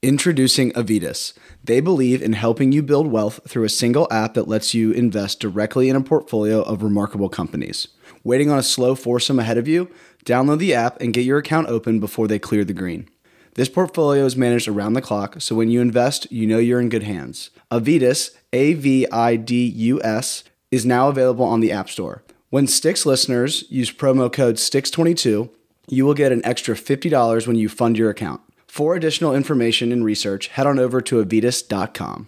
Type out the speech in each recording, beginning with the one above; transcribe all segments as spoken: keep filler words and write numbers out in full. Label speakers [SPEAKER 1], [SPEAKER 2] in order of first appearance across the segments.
[SPEAKER 1] Introducing Avitus. They believe in helping you build wealth through a single app that lets you invest directly in a portfolio of remarkable companies. Waiting on a slow foursome ahead of you? Download the app and get your account open before they clear the green. This portfolio is managed around the clock, so when you invest, you know you're in good hands. Avitus, A V I D U S, is now available on the App Store. When Sticks listeners use promo code sticks twenty-two, you will get an extra fifty dollars when you fund your account. For additional information and research, head on over to avitus dot com.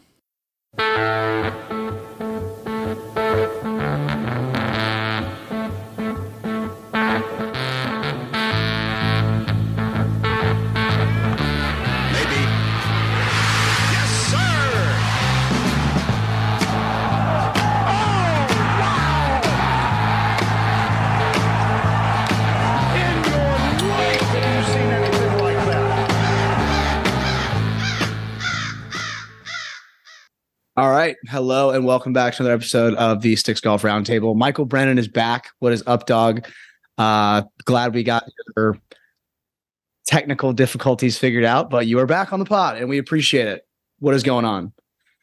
[SPEAKER 1] All right. Hello and welcome back to another episode of the Sticks Golf Roundtable. Michael Brennan is back. What is up, dog? Uh, glad we got your technical difficulties figured out, but you are back on the pod and we appreciate it. What is going on?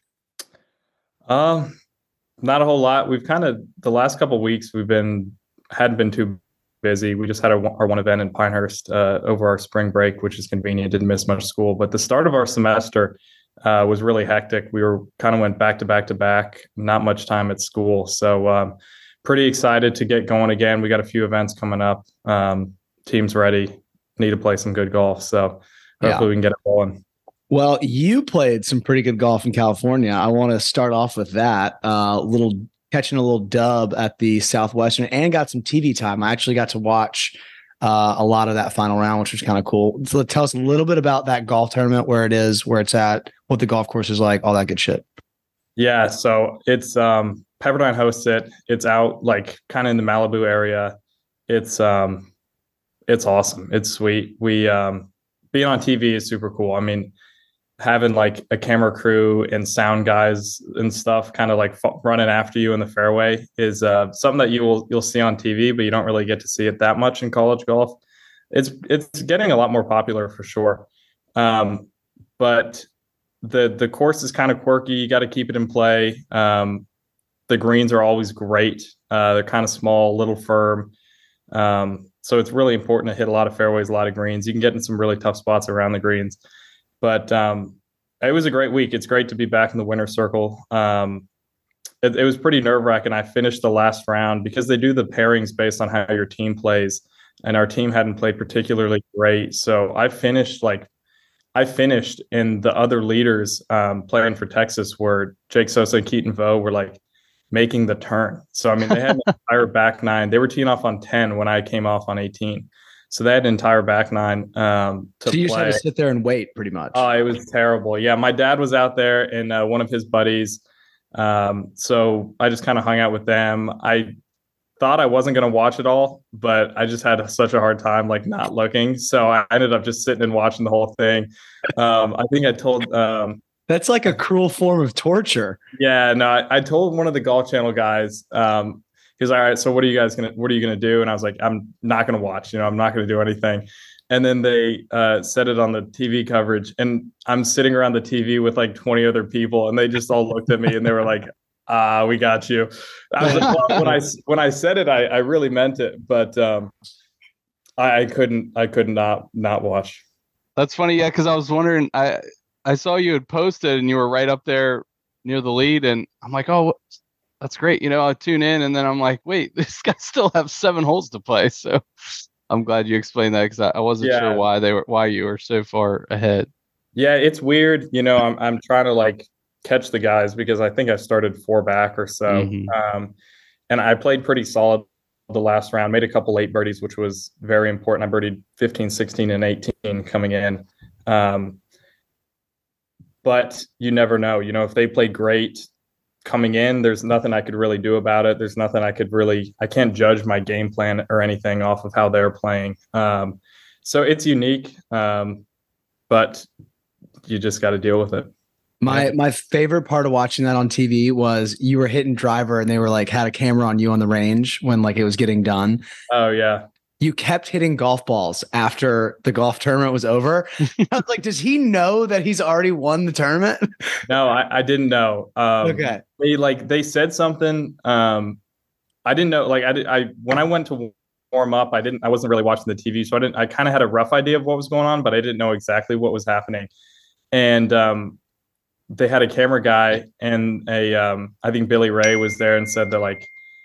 [SPEAKER 2] Um, not a whole lot. We've kind of, the last couple of weeks, we've been, hadn't been too busy. We just had our, our one event in Pinehurst uh, over our spring break, which is convenient. Didn't miss much school, but the start of our semester Uh, was really hectic. We were kind of went back to back to back, not much time at school. So um, pretty excited to get going again. We got a few events coming up. Um, team's ready. Need to play some good golf. So hopefully yeah. we can get it rolling.
[SPEAKER 1] Well, you played some pretty good golf in California. I want to start off with that. Uh, little catching a little dub at the Southwestern and got some T V time. I actually got to watch Uh, a lot of that final round, which was kind of cool. So tell us a little bit about that golf tournament, where it is, where it's at, what the golf course is like, all that good shit.
[SPEAKER 2] Yeah. So it's um, Pepperdine hosts it. It's out like kind of in the Malibu area. It's um, it's awesome. It's sweet. We um, being on T V is super cool. I mean, having like a camera crew and sound guys and stuff kind of like f- running after you in the fairway is uh, something that you will, you'll see on T V, but you don't really get to see it that much in college golf. It's, it's getting a lot more popular for sure. Um, but the, the course is kind of quirky. You got to keep it in play. Um, the greens are always great. Uh, they're kind of small, little firm. Um, so it's really important to hit a lot of fairways, a lot of greens. You can get in some really tough spots around the greens. But um, it was a great week. It's great to be back in the winner's circle. Um, it, it was pretty nerve-wracking. I finished the last round because they do the pairings based on how your team plays, and our team hadn't played particularly great. So I finished like I finished, and the other leaders um, playing for Texas were Jake Sosa and Keaton Vo were like making the turn. So I mean, they had an entire back nine. They were teeing off on ten when I came off on eighteen. So they had an entire back nine um, to
[SPEAKER 1] So you
[SPEAKER 2] play.
[SPEAKER 1] just had to sit there and wait pretty much.
[SPEAKER 2] Oh, it was terrible. Yeah, my dad was out there and uh, one of his buddies. Um, so I just kind of hung out with them. I thought I wasn't going to watch it all, but I just had such a hard time like not looking. So I ended up just sitting and watching the whole thing. Um, I think I told um, –
[SPEAKER 1] That's like a cruel form of torture.
[SPEAKER 2] Yeah, no, I, I told one of the Golf Channel guys um, – he's all right. So what are you guys going to, what are you going to do? And I was like, I'm not going to watch, you know, I'm not going to do anything. And then they uh, said it on the T V coverage, and I'm sitting around the T V with like twenty other people, and they just all looked at me and they were like, ah, we got you. I was like, well, when I, when I said it, I, I really meant it, but um, I, I couldn't, I could not, not watch.
[SPEAKER 3] That's funny. Yeah. Cause I was wondering, I, I saw you had posted and you were right up there near the lead, and I'm like, oh, that's great. You know, I tune in and then I'm like, wait, this guy still have seven holes to play. So I'm glad you explained that, because I, I wasn't
[SPEAKER 2] yeah.
[SPEAKER 3] sure why they were, why you were so far ahead.
[SPEAKER 2] Yeah, it's weird. You know, I'm I'm trying to like catch the guys because I think I started four back or so. Mm-hmm. Um, and I played pretty solid the last round, made a couple late birdies, which was very important. I birdied fifteen, sixteen, and eighteen coming in. Um, but you never know, you know, if they play great coming in, there's nothing I could really do about it. There's nothing I could really, I can't judge my game plan or anything off of how they're playing. Um, so it's unique, um, but you just got to deal with it.
[SPEAKER 1] My
[SPEAKER 2] yeah.
[SPEAKER 1] my favorite part of watching that on T V was you were hitting driver and they were like had a camera on you on the range when like it was getting done.
[SPEAKER 2] Oh yeah.
[SPEAKER 1] you kept hitting golf balls after the golf tournament was over. I was like, does he know that he's already won the tournament?
[SPEAKER 2] No, I, I didn't know. Um,
[SPEAKER 1] Okay.
[SPEAKER 2] They like they said something. Um, I didn't know. Like I did. I when I went to warm up, I didn't. I wasn't really watching the T V, so I didn't. I kind of had a rough idea of what was going on, but I didn't know exactly what was happening. And um, they had a camera guy, and a um, I think Billy Ray was there and said that like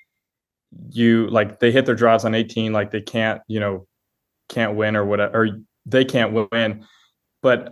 [SPEAKER 2] you like they hit their drives on eighteen, like they can't you know can't win or whatever, or they can't win, but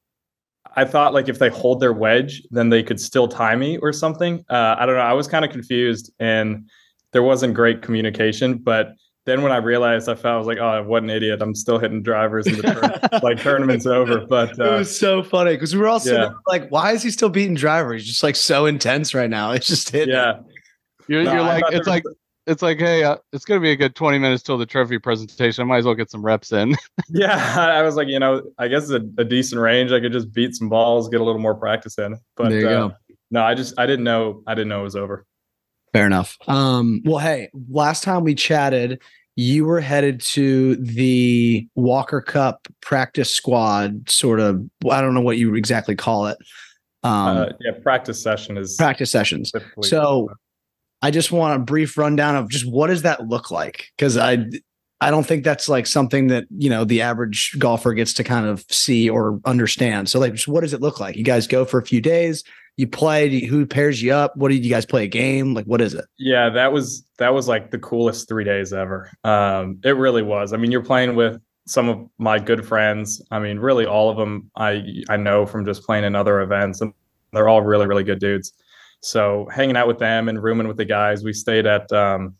[SPEAKER 2] I thought like if they hold their wedge, then they could still tie me or something. Uh, I don't know. I was kind of confused and there wasn't great communication. But then when I realized, I felt I was like, oh, what an idiot. I'm still hitting drivers in the tur- like tournament's over. But uh,
[SPEAKER 1] it was so funny because we were all sitting
[SPEAKER 2] yeah.
[SPEAKER 1] there like, why is he still beating drivers? He's just like so intense right now. It's just hitting.
[SPEAKER 2] Yeah.
[SPEAKER 3] You're,
[SPEAKER 2] No,
[SPEAKER 3] you're
[SPEAKER 2] I
[SPEAKER 3] like,
[SPEAKER 2] thought
[SPEAKER 3] it's
[SPEAKER 2] there
[SPEAKER 3] like,
[SPEAKER 2] was-
[SPEAKER 3] it's like, hey, uh, it's going to be a good twenty minutes till the trophy presentation. I might as well get some reps in.
[SPEAKER 2] Yeah. I was like, you know, I guess it's a, a decent range. I could just beat some balls, get a little more practice in. But
[SPEAKER 1] There you
[SPEAKER 2] uh,
[SPEAKER 1] go.
[SPEAKER 2] no, I just, I didn't know. I didn't know it was over.
[SPEAKER 1] Fair enough. Um, well, hey, last time we chatted, you were headed to the Walker Cup practice squad, sort of. I don't know what you exactly call it. Um,
[SPEAKER 2] uh, yeah. Practice session is
[SPEAKER 1] practice sessions.
[SPEAKER 2] typically-
[SPEAKER 1] So I just want a brief rundown of just what does that look like? Because I I don't think that's like something that, you know, the average golfer gets to kind of see or understand. So like, just what does it look like? You guys go for a few days, you play, do you- who pairs you up? What do you guys play a game? Like, what is it?
[SPEAKER 2] Yeah, that was that was like the coolest three days ever. Um, it really was. I mean, you're playing with some of my good friends. I mean, really all of them I I know from just playing in other events, and they're all really, really good dudes. So hanging out with them and rooming with the guys, we stayed at um,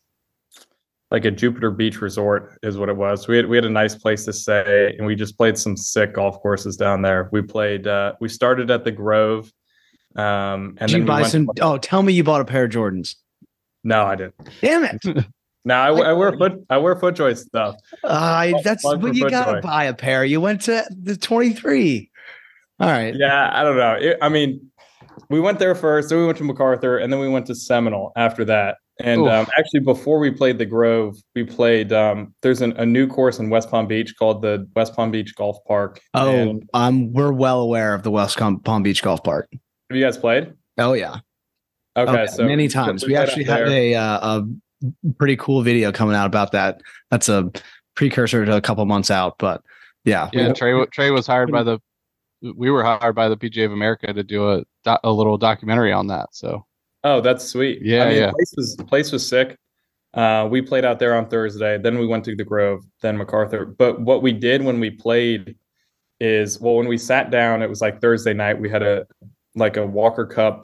[SPEAKER 2] like a Jupiter Beach resort is what it was. We had we had a nice place to stay, and we just played some sick golf courses down there. We played. Uh, we started at the Grove, um, and
[SPEAKER 1] Did
[SPEAKER 2] then
[SPEAKER 1] you
[SPEAKER 2] we
[SPEAKER 1] buy
[SPEAKER 2] went
[SPEAKER 1] some?
[SPEAKER 2] to-
[SPEAKER 1] Oh, tell me you bought a pair of Jordans.
[SPEAKER 2] No, I didn't.
[SPEAKER 1] Damn it.
[SPEAKER 2] No, I, I wear foot. I wear FootJoy stuff.
[SPEAKER 1] Uh, that's
[SPEAKER 2] Plug
[SPEAKER 1] what
[SPEAKER 2] for
[SPEAKER 1] you got to
[SPEAKER 2] FootJoy.
[SPEAKER 1] buy a pair. You went to the twenty-three. All right.
[SPEAKER 2] Yeah, I don't know. It, I mean, we went there first, then we went to MacArthur, and then we went to Seminole after that. And
[SPEAKER 3] Oof.
[SPEAKER 2] um, actually, before we played the Grove, we played. Um, there's an, a new course in West Palm Beach called the West Palm Beach Golf Park.
[SPEAKER 1] Oh,
[SPEAKER 2] And
[SPEAKER 1] um, we're well aware of the West Com- Palm Beach Golf Park.
[SPEAKER 2] have you guys played?
[SPEAKER 1] Oh yeah.
[SPEAKER 2] Okay,
[SPEAKER 1] Oh, yeah.
[SPEAKER 2] so
[SPEAKER 1] many times. We
[SPEAKER 2] played
[SPEAKER 1] actually
[SPEAKER 2] out
[SPEAKER 1] had
[SPEAKER 2] there.
[SPEAKER 1] a uh, a pretty cool video coming out about that. That's a precursor to a couple months out, but yeah.
[SPEAKER 3] Yeah, Trey wa- Trey was hired by the we were hired by the P G A of America to do a do- a little documentary on that. So
[SPEAKER 2] Oh, that's sweet.
[SPEAKER 3] Yeah,
[SPEAKER 2] I mean,
[SPEAKER 3] yeah.
[SPEAKER 2] The place was, the place was sick. Uh, we played out there on Thursday. Then we went to the Grove, then MacArthur. But what we did when we played is, well, when we sat down, it was like Thursday night. We had a like a Walker Cup,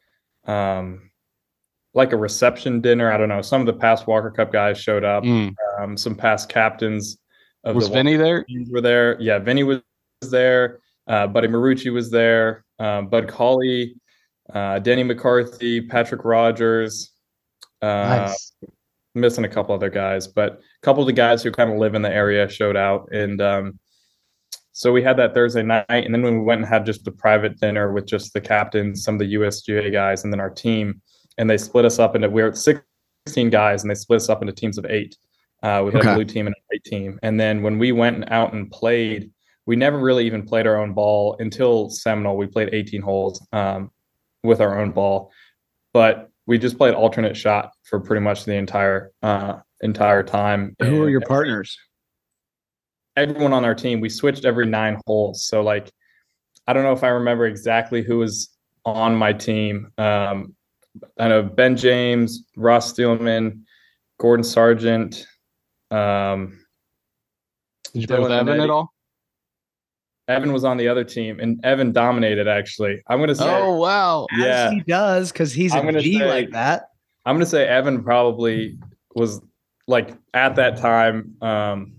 [SPEAKER 2] um, like a reception dinner. I don't know. Some of the past Walker Cup guys showed up.
[SPEAKER 3] mm.
[SPEAKER 2] Um, some past captains of
[SPEAKER 3] was
[SPEAKER 2] the
[SPEAKER 3] Vinny
[SPEAKER 2] Walker
[SPEAKER 3] there?
[SPEAKER 2] teams were there. Yeah, Vinny was there. Uh, Buddy Marucci was there. Uh, Bud Colley, uh, Denny McCarthy, Patrick Rogers. Uh,
[SPEAKER 3] Nice.
[SPEAKER 2] Missing a couple other guys, but a couple of the guys who kind of live in the area showed out. And um, so we had that Thursday night. And then when we went and had just the private dinner with just the captains, some of the U S G A guys, and then our team, and they split us up into, we were sixteen guys, and they split us up into teams of eight. Uh, we had
[SPEAKER 1] Okay.
[SPEAKER 2] a blue team and a white team. And then when we went out and played, we never really even played our own ball until Seminole. We played eighteen holes um, with our own ball, but we just played alternate shot for pretty much the entire uh, entire time.
[SPEAKER 1] Who are
[SPEAKER 2] And
[SPEAKER 1] your partners?
[SPEAKER 2] everyone on our team, we switched every nine holes. So like, I don't know if I remember exactly who was on my team. Um, I know Ben James, Ross Steelman, Gordon Sargent. Um,
[SPEAKER 3] Did you play with
[SPEAKER 2] Dylan
[SPEAKER 3] Evan
[SPEAKER 2] Minetti.
[SPEAKER 3] at all?
[SPEAKER 2] Evan was on the other team, and Evan dominated. Actually, I'm gonna say,
[SPEAKER 3] Oh wow.
[SPEAKER 2] yeah.
[SPEAKER 1] As he does, because he's
[SPEAKER 2] I'm
[SPEAKER 1] a
[SPEAKER 2] gonna
[SPEAKER 1] G
[SPEAKER 2] say-
[SPEAKER 1] like that.
[SPEAKER 2] I'm gonna say Evan probably was like at that time. Um,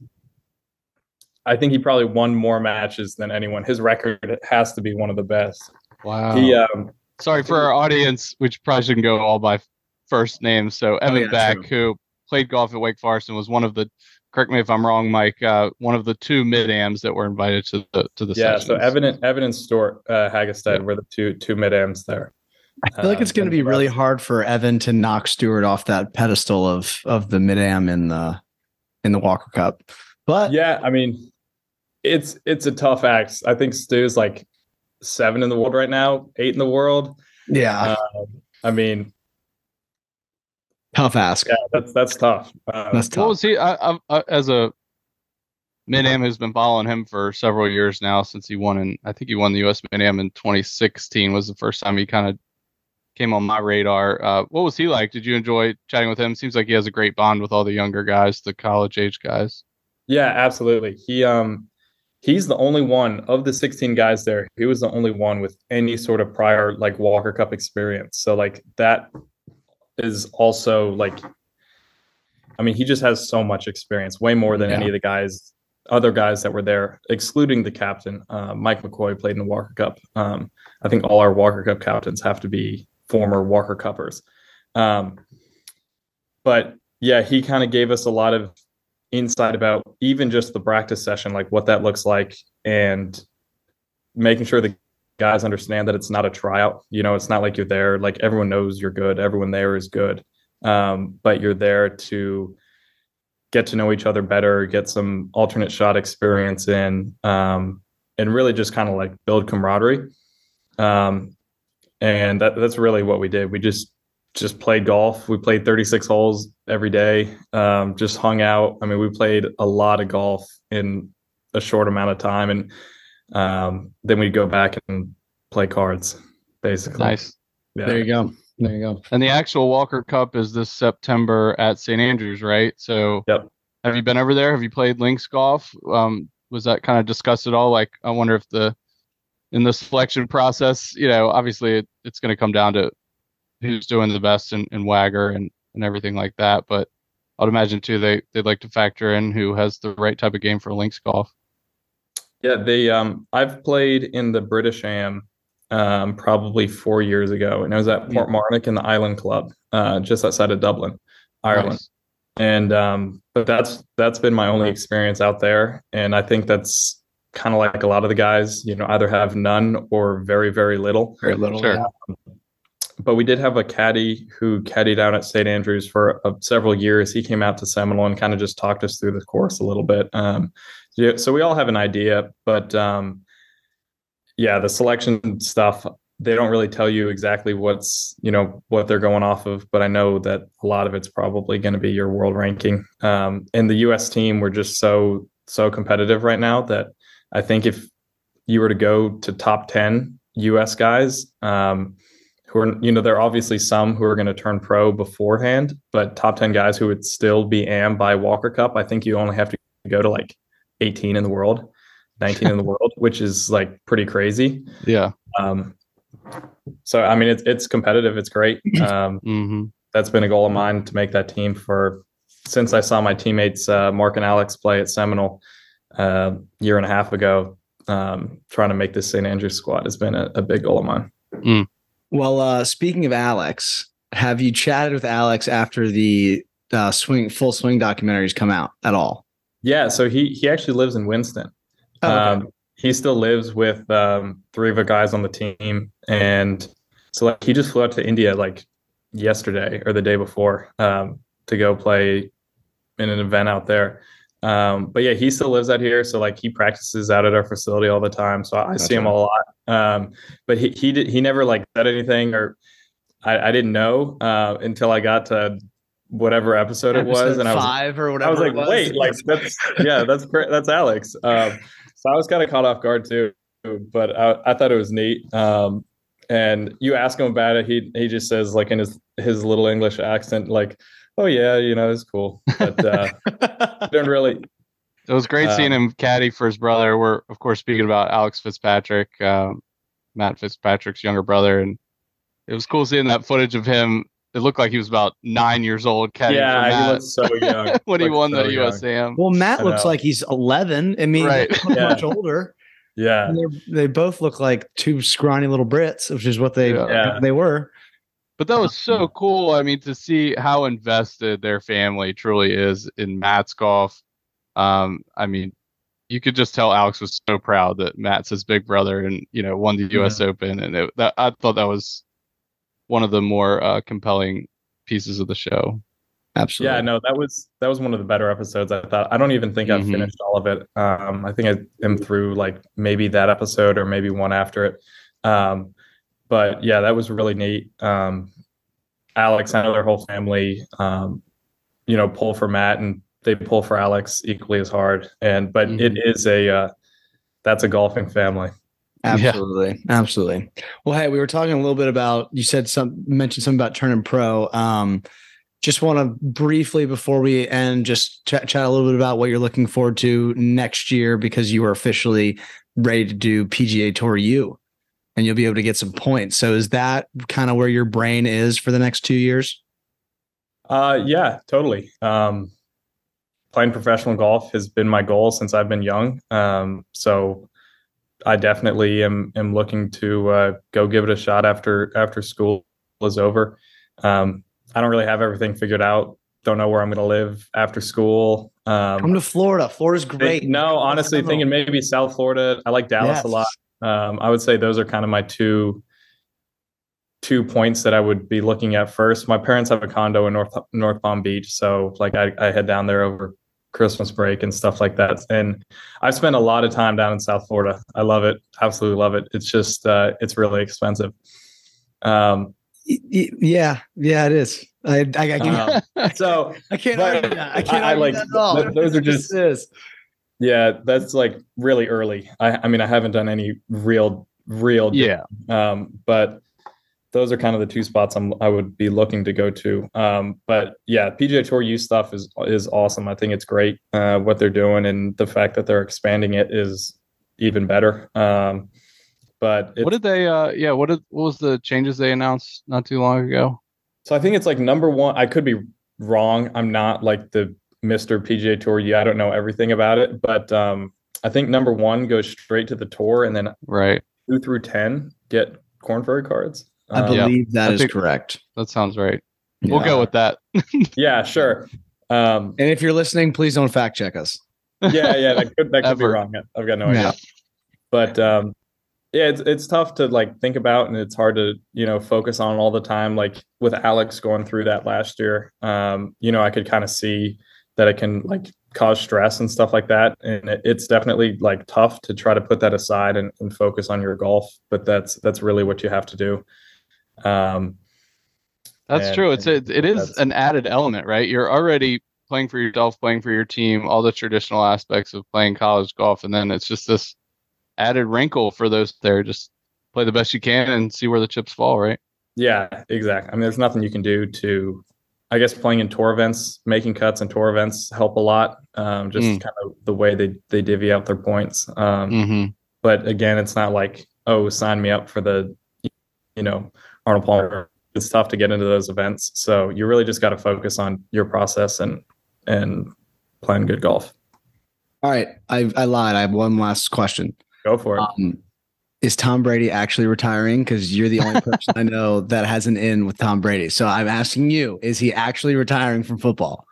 [SPEAKER 2] I think he probably won more matches than anyone. His record has to be one of the best.
[SPEAKER 3] Wow.
[SPEAKER 2] He, um,
[SPEAKER 3] Sorry for our audience, which probably shouldn't go all by first names. So Evan
[SPEAKER 1] yeah,
[SPEAKER 3] Beck,
[SPEAKER 1] true.
[SPEAKER 3] who played golf at Wake Forest and was one of the, correct me if I'm wrong, Mike, uh, one of the two mid-ams that were invited to the to the
[SPEAKER 2] yeah.
[SPEAKER 3] sessions.
[SPEAKER 2] So Evan, and, Evan and Stuart uh, Hagestad were the two two mid ams there.
[SPEAKER 1] I feel like it's
[SPEAKER 2] Um,
[SPEAKER 1] going to be
[SPEAKER 2] and
[SPEAKER 1] really hard for Evan to knock Stewart off that pedestal of of the mid am in the in the Walker Cup. But
[SPEAKER 2] yeah, I mean, it's it's a tough act. I think Stu's like seven in the world right now, eight in the world.
[SPEAKER 1] Yeah,
[SPEAKER 2] uh, I mean,
[SPEAKER 1] tough ask.
[SPEAKER 2] Yeah, that's that's tough. Uh,
[SPEAKER 1] That's tough.
[SPEAKER 3] What was he? I, I, I, as a Mid-Am who's been following him for several years now since he won in, I think he won the U S Mid-Am in twenty sixteen was the first time he kind of came on my radar. Uh, what was he like? Did you enjoy chatting with him? Seems like he has a great bond with all the younger guys, the college age guys.
[SPEAKER 2] Yeah, absolutely. He um he's the only one of the sixteen guys there. He was the only one with any sort of prior like Walker Cup experience. So like that is also like, I mean, he just has so much experience, way more than yeah. any of the guys, other guys that were there, excluding the captain. Uh, Mike McCoy played in the Walker Cup. Um, I think all our Walker Cup captains have to be former Walker Cuppers. Um, but yeah, he kind of gave us a lot of insight about even just the practice session, like what that looks like, and making sure the guys understand that it's not a tryout. You know, it's not like you're there, like everyone knows you're good. Everyone there is good. Um, but you're there to get to know each other better, get some alternate shot experience in, um, and really just kind of like build camaraderie. Um, and that, that's really what we did. We just, just played golf. We played thirty-six holes every day. Um, just hung out. I mean, we played a lot of golf in a short amount of time. And, um, then we go back and play cards, basically.
[SPEAKER 3] Nice.
[SPEAKER 1] Yeah. There you go. There you go.
[SPEAKER 3] And the actual Walker Cup is this September at Saint Andrews, right? So
[SPEAKER 2] yep.
[SPEAKER 3] Have you been over there? Have you played links golf? Um, was that kind of discussed at all? Like, I wonder if the, in the selection process, you know, obviously it, it's going to come down to who's doing the best in, in Wagger and, and everything like that. But I'd imagine too, they, they'd like to factor in who has the right type of game for links golf.
[SPEAKER 2] Yeah, they. Um, I've played in the British Am um, probably four years ago, and I was at Portmarnock in the Island Club, uh, just outside of Dublin, Ireland. Nice. And um, but that's that's been my only experience out there, and I think that's kind of like a lot of the guys, you know, either have none or very very little.
[SPEAKER 1] Very little.
[SPEAKER 3] Sure.
[SPEAKER 2] Um, but we did have a caddy who caddied out at Saint Andrews for uh, several years. He came out to Seminole and kind of just talked us through the course a little bit. Um, Yeah, so we all have an idea, but um, yeah, the selection stuff, they don't really tell you exactly what's, you know, what they're going off of, but I know that a lot of it's probably going to be your world ranking. Um, and the U S team, we're just so, so competitive right now that I think if you were to go to top ten U S guys, um, who are, you know, there are obviously some who are going to turn pro beforehand, but top ten guys who would still be A M by Walker Cup, I think you only have to go to like eighteen in the world, nineteen in the world, which is like pretty crazy.
[SPEAKER 3] Yeah.
[SPEAKER 2] Um, so, I mean, it's, it's competitive. It's great. Um,
[SPEAKER 3] mm-hmm.
[SPEAKER 2] That's been a goal of mine to make that team for, since I saw my teammates, uh, Mark and Alex play at Seminole a uh, year and a half ago. Um, trying to make this Saint Andrews squad has been a, a big goal of mine.
[SPEAKER 3] Mm.
[SPEAKER 1] Well, uh, speaking of Alex, have you chatted with Alex after the uh, swing, full swing documentaries come out at all?
[SPEAKER 2] Yeah, so he he actually lives in Winston.
[SPEAKER 1] Oh, okay.
[SPEAKER 2] Um, he still lives with um, three of the guys on the team, and so like he just flew out to India like yesterday or the day before um, to go play in an event out there. Um, but yeah, he still lives out here, so like he practices out at our facility all the time. So I That's see him right. a lot. Um, but he he did he never like said anything, or I, I didn't know uh, until I got to whatever episode, episode it was, and I was
[SPEAKER 1] five or whatever.
[SPEAKER 2] I was like,
[SPEAKER 1] it was.
[SPEAKER 2] wait, like that's yeah, that's great. That's Alex. Um, so I was kind of caught off guard too, but I, I thought it was neat. Um, and you ask him about it, he he just says like in his his little English accent, like, oh yeah, you know, it's cool, but uh, don't really.
[SPEAKER 3] It was great um, seeing him caddy for his brother. We're of course speaking about Alex Fitzpatrick, um, Matt Fitzpatrick's younger brother, and it was cool seeing that footage of him. It looked like he was about nine years old.
[SPEAKER 2] Yeah, he looks so young.
[SPEAKER 3] when he won
[SPEAKER 2] so
[SPEAKER 3] the U S A M.
[SPEAKER 1] Well, Matt looks like he's eleven. I mean,
[SPEAKER 3] right.
[SPEAKER 1] yeah. much older.
[SPEAKER 2] Yeah,
[SPEAKER 1] they both look like two scrawny little Brits, which is what they
[SPEAKER 2] yeah.
[SPEAKER 1] they were.
[SPEAKER 3] But that was so cool. I mean, to see how invested their family truly is in Matt's golf. Um, I mean, you could just tell Alex was so proud that Matt's his big brother, and you know, won the U S
[SPEAKER 2] Mm-hmm.
[SPEAKER 3] Open, and it, that, I thought that was one of the more uh, compelling pieces of the show.
[SPEAKER 1] Absolutely.
[SPEAKER 2] Yeah, no, that was that was one of the better episodes. I thought. I don't even think I've
[SPEAKER 3] Mhm.
[SPEAKER 2] finished all of it. Um, I think I am through like maybe that episode or maybe one after it. Um, but yeah, that was really neat. Um, Alex and their whole family, um, you know, pull for Matt, and they pull for Alex equally as hard. And but it
[SPEAKER 3] Mhm.
[SPEAKER 2] is a uh, that's a golfing family.
[SPEAKER 1] Absolutely. Absolutely. Well, hey, we were talking a little bit about, you said some, mentioned something about turning pro. Um, just want to briefly, before we end, just ch- chat a little bit about what you're looking forward to next year, because you are officially ready to do P G A Tour U and you'll be able to get some points. So is that kind of where your brain is for the next two years?
[SPEAKER 2] Uh, yeah, totally. Um, playing professional golf has been my goal since I've been young. Um, so I definitely am am looking to uh, go give it a shot after after school is over. Um, I don't really have everything figured out. Don't know where I'm going to live after school. Um,
[SPEAKER 1] Come to Florida. Florida's great.
[SPEAKER 2] Think, no, honestly, thinking maybe South Florida. I like Dallas
[SPEAKER 1] Yes.
[SPEAKER 2] a lot. Um, I would say those are kind of my two two points that I would be looking at first. My parents have a condo in North North Palm Beach, so like I, I head down there over Christmas break and stuff like that. And I've spent a lot of time down in South Florida. I love it, absolutely love it. It's just uh, it's really expensive. Um,
[SPEAKER 1] yeah, yeah, it is. I, I, I can,
[SPEAKER 2] um, so
[SPEAKER 1] I can't
[SPEAKER 2] but
[SPEAKER 1] argue that. I can't
[SPEAKER 2] I, I
[SPEAKER 1] argue
[SPEAKER 2] like
[SPEAKER 1] that at all.
[SPEAKER 2] th- those are
[SPEAKER 1] It
[SPEAKER 2] just
[SPEAKER 1] is.
[SPEAKER 2] yeah, that's like really early. I, I mean, I haven't done any real real
[SPEAKER 3] Yeah.
[SPEAKER 2] um, but those are kind of the two spots I'm, I would be looking to go to. Um, but yeah, P G A Tour U stuff is is awesome. I think it's great uh, what they're doing, and the fact that they're expanding it is even better. Um, but
[SPEAKER 3] What did they? Uh, yeah. What did? What was the changes they announced not too long ago?
[SPEAKER 2] So I think it's like number one. I could be wrong. I'm not like the Mister P G A Tour U. I don't know everything about it, but um, I think number one goes straight to the tour, and then
[SPEAKER 3] right
[SPEAKER 2] two through ten get Corn Ferry cards.
[SPEAKER 1] I
[SPEAKER 2] Um,
[SPEAKER 1] believe
[SPEAKER 3] yeah,
[SPEAKER 1] that
[SPEAKER 3] I
[SPEAKER 1] is
[SPEAKER 3] think
[SPEAKER 1] correct.
[SPEAKER 3] That sounds right.
[SPEAKER 1] Yeah.
[SPEAKER 3] We'll go with that.
[SPEAKER 2] yeah, sure. Um,
[SPEAKER 1] and if you're listening, please don't fact check us.
[SPEAKER 2] Yeah, yeah, that could that could be
[SPEAKER 3] Ever.
[SPEAKER 2] wrong. I've got no
[SPEAKER 1] Yeah.
[SPEAKER 2] idea. But um, yeah, it's it's tough to like think about, and it's hard to you know focus on all the time. Like with Alex going through that last year, um, you know, I could kind of see that it can like cause stress and stuff like that, and it, it's definitely like tough to try to put that aside and, and focus on your golf. But that's that's really what you have to do. Um,
[SPEAKER 3] That's
[SPEAKER 2] and-
[SPEAKER 3] true. It's a,
[SPEAKER 2] and
[SPEAKER 3] it is
[SPEAKER 2] that's-
[SPEAKER 3] an added element, right? You're already playing for yourself, playing for your team, all the traditional aspects of playing college golf, and then it's just this added wrinkle for those there. Just play the best you can and see where the chips fall, right?
[SPEAKER 2] Yeah, exactly. I mean, there's nothing you can do to, I guess, playing in tour events, making cuts in tour events help a lot. Um, just
[SPEAKER 3] Mm.
[SPEAKER 2] kind of the way they they divvy out their points. Um,
[SPEAKER 3] Mm-hmm.
[SPEAKER 2] But again, it's not like, oh, sign me up for the, you know, Arnold Palmer. It's tough to get into those events. So you really just got to focus on your process and and playing good golf.
[SPEAKER 1] All right. I, I lied. I have one last question.
[SPEAKER 2] Go for it.
[SPEAKER 1] Um, is Tom Brady actually retiring? Because you're the only person I know that has an in with Tom Brady. So I'm asking you, is he actually retiring from football?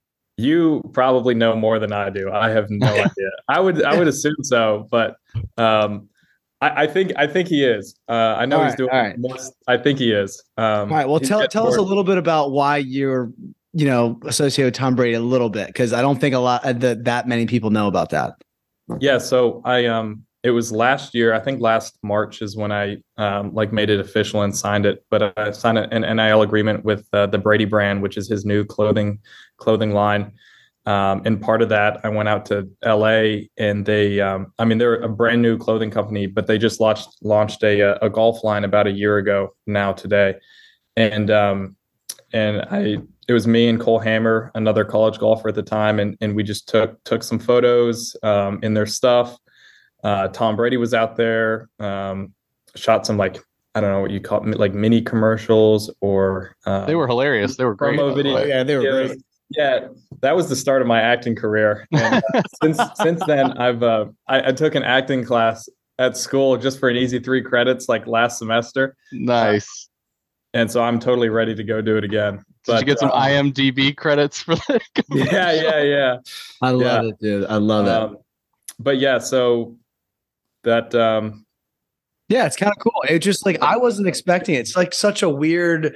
[SPEAKER 2] You probably know more than I do. I have no idea. I would I would assume so, but um, I, I think I think he is. Uh, I know
[SPEAKER 1] All
[SPEAKER 2] he's
[SPEAKER 1] right,
[SPEAKER 2] doing.
[SPEAKER 1] all right.
[SPEAKER 2] Most, I think he is. Um,
[SPEAKER 1] All right. Well,
[SPEAKER 2] he's
[SPEAKER 1] tell
[SPEAKER 2] getting
[SPEAKER 1] tell us a
[SPEAKER 2] more-
[SPEAKER 1] little bit about why you're, you know, associated with Tom Brady a little bit, because I don't think a lot that that many people know about that.
[SPEAKER 2] Yeah. So I um, it was last year. I think last March is when I um, like made it official and signed it. But I signed an N I L agreement with uh, the Brady brand, which is his new clothing clothing line. Um, and part of that, I went out to L A and they, um, I mean, they're a brand new clothing company, but they just launched launched a a golf line about a year ago now today, and um, and I it was me and Cole Hammer, another college golfer at the time, and and we just took took some photos um, in their stuff. Uh, Tom Brady was out there, um, shot some like I don't know what you call it, like mini commercials or um,
[SPEAKER 3] They were hilarious. They were great.
[SPEAKER 2] promo
[SPEAKER 3] by the
[SPEAKER 2] video.
[SPEAKER 3] way.
[SPEAKER 1] Yeah, they were
[SPEAKER 2] Yeah,
[SPEAKER 1] great.
[SPEAKER 2] Yeah, that was the start of my acting career. And uh, since since then, I've uh, I, I took an acting class at school just for an easy three credits, like last semester,
[SPEAKER 3] Nice.
[SPEAKER 2] and so I'm totally ready to go do it again.
[SPEAKER 3] Did
[SPEAKER 2] But,
[SPEAKER 3] you get some
[SPEAKER 2] um,
[SPEAKER 3] I M D B credits for that?
[SPEAKER 2] Yeah, yeah, yeah.
[SPEAKER 1] I love
[SPEAKER 2] Yeah.
[SPEAKER 1] it, dude. I love it.
[SPEAKER 2] Um, but yeah, so that um,
[SPEAKER 1] Yeah, it's kind of cool. It just like I wasn't expecting it. It's like such a weird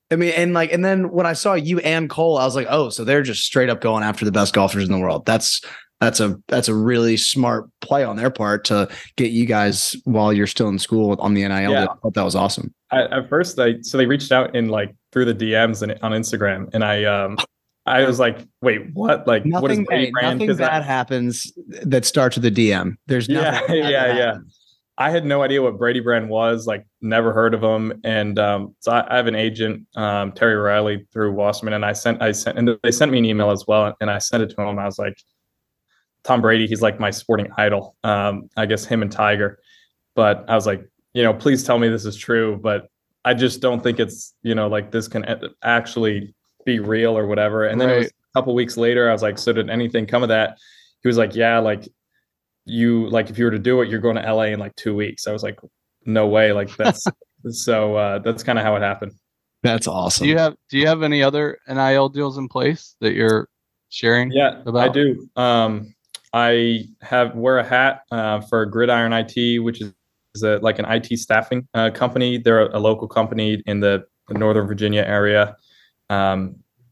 [SPEAKER 1] I mean, and like, and then when I saw you and Cole, I was like, oh, so they're just straight up going after the best golfers in the world. That's that's a that's a really smart play on their part to get you guys while you're still in school on the N I L.
[SPEAKER 2] Yeah.
[SPEAKER 1] I thought that was awesome.
[SPEAKER 2] I, at first, I so they reached out in like through the D Ms and on Instagram, and I um I was like, wait, what? Like,
[SPEAKER 1] Nothing,
[SPEAKER 2] what is Brady
[SPEAKER 1] hey,
[SPEAKER 2] brand?
[SPEAKER 1] nothing bad
[SPEAKER 2] I,
[SPEAKER 1] happens that starts with a D M. There's
[SPEAKER 2] yeah,
[SPEAKER 1] nothing. bad
[SPEAKER 2] yeah,
[SPEAKER 1] that
[SPEAKER 2] yeah.
[SPEAKER 1] happens.
[SPEAKER 2] I had no idea what Brady brand was. Like, never heard of him. And um, so I, I have an agent, um, Terry Riley, through Wasserman, and I sent, I sent, and they sent me an email as well, and I sent it to him. I was like, Tom Brady, he's like my sporting idol. Um, I guess him and Tiger. But I was like, you know, please tell me this is true. But I just don't think it's, you know, like this can actually be real or whatever. And then
[SPEAKER 3] Right.
[SPEAKER 2] it was a couple weeks later, I was like, so did anything come of that? He was like, yeah, like you, like if you were to do it, you're going to L A in like two weeks. I was like, no way. Like that's, so uh, that's kind of how it happened.
[SPEAKER 1] That's awesome.
[SPEAKER 3] Do you have Do you have any other N I L deals in place that you're sharing?
[SPEAKER 2] Yeah,
[SPEAKER 3] about?
[SPEAKER 2] I do. Um, I have wear a hat uh, for Gridiron I T, which is, is a, like an I T staffing uh, company. They're a, a local company in the, the Northern Virginia area. Um,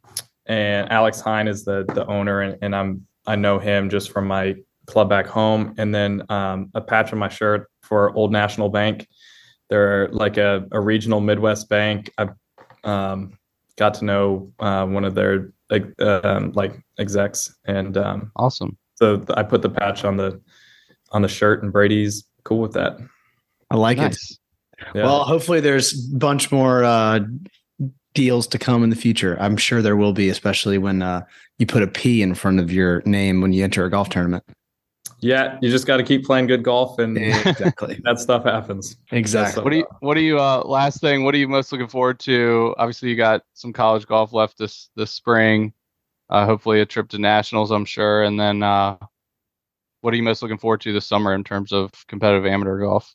[SPEAKER 2] and Alex Hine is the the owner, and, and I'm I know him just from my club back home. And then um, a patch on my shirt for Old National Bank. They're like a, a regional Midwest bank. I um, got to know uh, one of their like um, like execs, and um,
[SPEAKER 3] Awesome.
[SPEAKER 2] so th- I put the patch on the on the shirt, and Brady's cool with that.
[SPEAKER 1] I like
[SPEAKER 3] Nice.
[SPEAKER 1] it.
[SPEAKER 2] Yeah.
[SPEAKER 1] Well, hopefully there's a bunch more uh, deals to come in the future. I'm sure there will be, especially when uh, you put a P in front of your name when you enter a golf tournament.
[SPEAKER 2] Yeah, you just got to keep playing good golf, and
[SPEAKER 1] Exactly.
[SPEAKER 2] that stuff happens.
[SPEAKER 1] Exactly.
[SPEAKER 3] What do you What do you uh last thing? What are you most looking forward to? Obviously, you got some college golf left this this spring. Uh, hopefully, a trip to nationals, I'm sure. And then, uh, what are you most looking forward to this summer in terms of competitive amateur golf?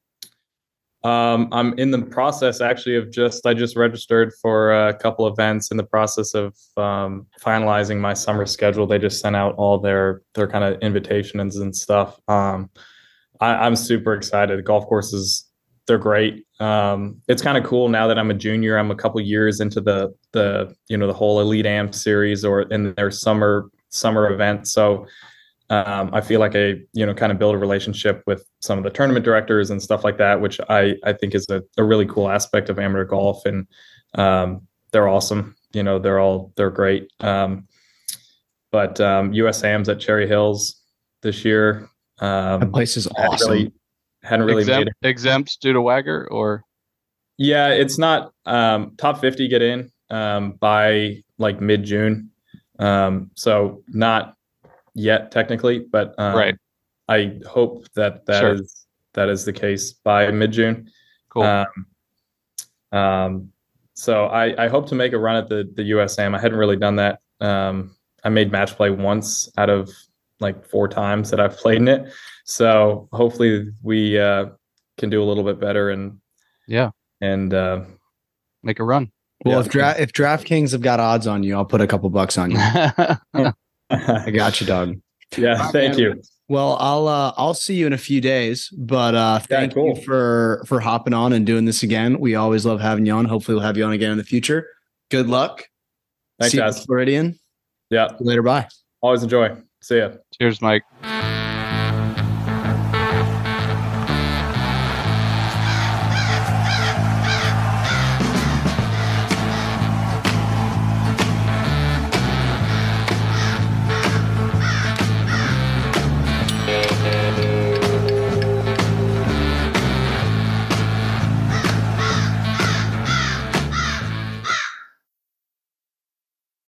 [SPEAKER 2] Um, I'm in the process actually of just I just registered for a couple events, in the process of um, finalizing my summer schedule. They just sent out all their their kind of invitations and stuff. Um, I, I'm super excited. The golf courses, they're great. Um, it's kind of cool now that I'm a junior. I'm a couple years into the the you know the whole Elite Am series or in their summer summer event. So um, I feel like I you know kind of build a relationship with some of the tournament directors and stuff like that, which I I think is a, a really cool aspect of amateur golf. And um, they're awesome. You know they're all they're great. Um, but um, U S A M's at Cherry Hills this year. Um,
[SPEAKER 1] That place is
[SPEAKER 2] hadn't
[SPEAKER 1] awesome.
[SPEAKER 2] Really, hadn't really
[SPEAKER 3] exempt,
[SPEAKER 2] made it.
[SPEAKER 3] exempt due to Wagger or
[SPEAKER 2] Yeah, it's not um, top fifty get in um, by like mid June. Um, so not yet technically, but um,
[SPEAKER 3] Right.
[SPEAKER 2] I hope that that
[SPEAKER 3] Sure.
[SPEAKER 2] is that is the case by mid June.
[SPEAKER 3] cool.
[SPEAKER 2] Um, um, so I, I hope to make a run at the the U S A M. I hadn't really done that. Um, I made match play once out of like four times that I've played in it. So hopefully we uh, can do a little bit better and
[SPEAKER 3] yeah,
[SPEAKER 2] and uh,
[SPEAKER 3] make a run.
[SPEAKER 1] Well,
[SPEAKER 2] Yeah.
[SPEAKER 1] if dra- if DraftKings have got odds on you, I'll put a couple bucks on you. I got you, dog.
[SPEAKER 2] yeah, thank you.
[SPEAKER 1] Well, I'll uh, I'll see you in a few days, but uh,
[SPEAKER 2] Yeah,
[SPEAKER 1] thank
[SPEAKER 2] cool.
[SPEAKER 1] you for for hopping on and doing this again. We always love having you on. Hopefully, we'll have you on again in the future. Good luck.
[SPEAKER 2] Thanks,
[SPEAKER 1] see you
[SPEAKER 2] guys.
[SPEAKER 1] in Floridian.
[SPEAKER 2] Yeah,
[SPEAKER 1] Later. Bye.
[SPEAKER 2] always enjoy. See ya.
[SPEAKER 3] Cheers, Mike.